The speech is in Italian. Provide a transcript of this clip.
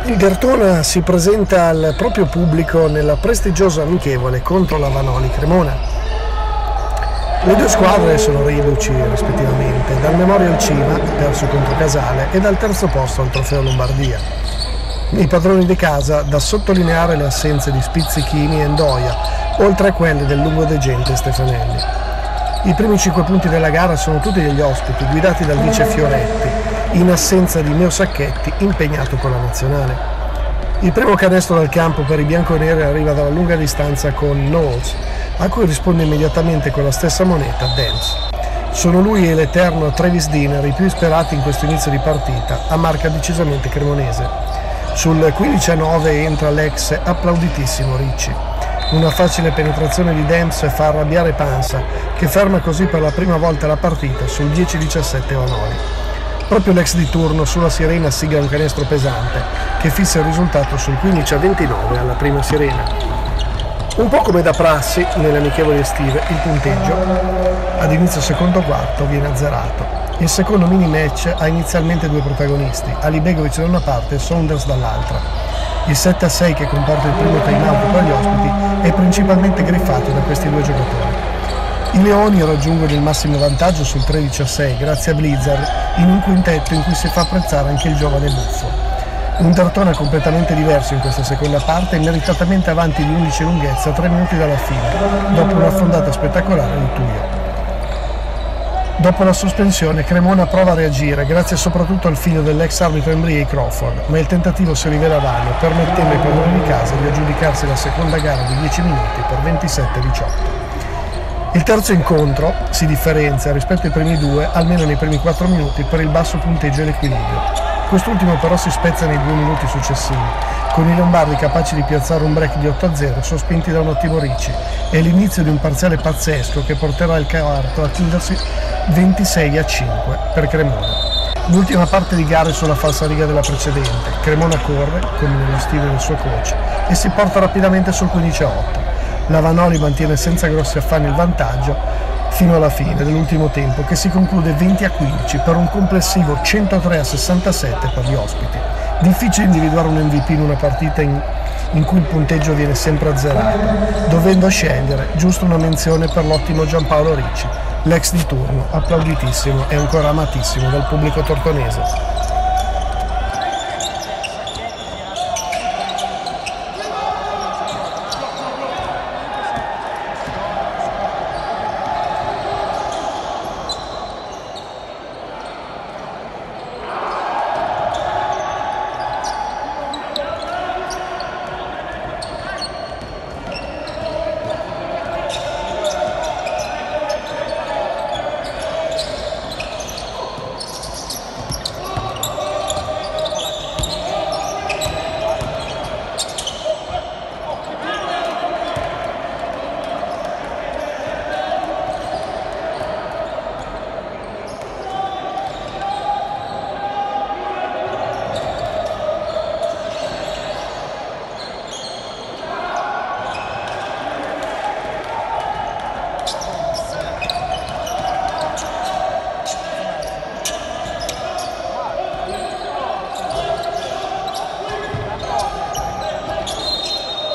Il Derthona si presenta al proprio pubblico nella prestigiosa amichevole contro la Vanoli Cremona. Le due squadre sono reduci rispettivamente dal Memorial Cima, perso contro Casale, e dal terzo posto al Trofeo Lombardia. I padroni di casa, da sottolineare le assenze di Spizzichini e Ndoia, oltre a quelle del lungodegente Stefanelli. I primi 5 punti della gara sono tutti degli ospiti, guidati dal vice Fioretti, in assenza di Neo Sacchetti, impegnato con la nazionale. Il primo canestro dal campo per i bianconeri arriva dalla lunga distanza con Knowles, a cui risponde immediatamente con la stessa moneta Dance. Sono lui e l'eterno Travis Diner i più sperati in questo inizio di partita, a marca decisamente cremonese. Sul 15-9 entra l'ex applauditissimo Ricci. Una facile penetrazione di Dance fa arrabbiare Pansa, che ferma così per la prima volta la partita sul 10-17 Vanoli. Proprio l'ex di turno sulla sirena sigla un canestro pesante, che fissa il risultato sul 15-29 alla prima sirena. Un po' come da prassi, nelle amichevoli estive, il punteggio ad inizio secondo quarto viene azzerato. Il secondo mini match ha inizialmente due protagonisti, Ali Begovic da una parte e Saunders dall'altra. Il 7-6 che comporta il primo time-out per gli ospiti è principalmente griffato da questi due giocatori. I Leoni raggiungono il massimo vantaggio sul 13-6 grazie a Blizzard in un quintetto in cui si fa apprezzare anche il giovane Buffo. Un Derthona completamente diverso in questa seconda parte e meritatamente avanti di 11 lunghezza a 3 minuti dalla fine, dopo una fondata spettacolare di Tuio. Dopo la sospensione Cremona prova a reagire grazie soprattutto al figlio dell'ex arbitro NBA Crawford, ma il tentativo si rivela vano, permettendo ai padroni di casa di aggiudicarsi la seconda gara di 10 minuti per 27-18. Il terzo incontro si differenzia rispetto ai primi due, almeno nei primi 4 minuti, per il basso punteggio e l'equilibrio. Quest'ultimo però si spezza nei 2 minuti successivi, con i lombardi capaci di piazzare un break di 8-0 sospinti da un ottimo Ricci e l'inizio di un parziale pazzesco che porterà il quarto a chiudersi 26-5 per Cremona. L'ultima parte di gara è sulla falsariga della precedente. Cremona corre, come nello stile del suo coach, e si porta rapidamente sul 15-8. La Vanoli mantiene senza grossi affanni il vantaggio fino alla fine dell'ultimo tempo, che si conclude 20-15 per un complessivo 103-67 per gli ospiti. Difficile individuare un MVP in una partita in cui il punteggio viene sempre azzerato, dovendo scegliere giusto una menzione per l'ottimo Giampaolo Ricci, l'ex di turno, applauditissimo e ancora amatissimo dal pubblico tortonese.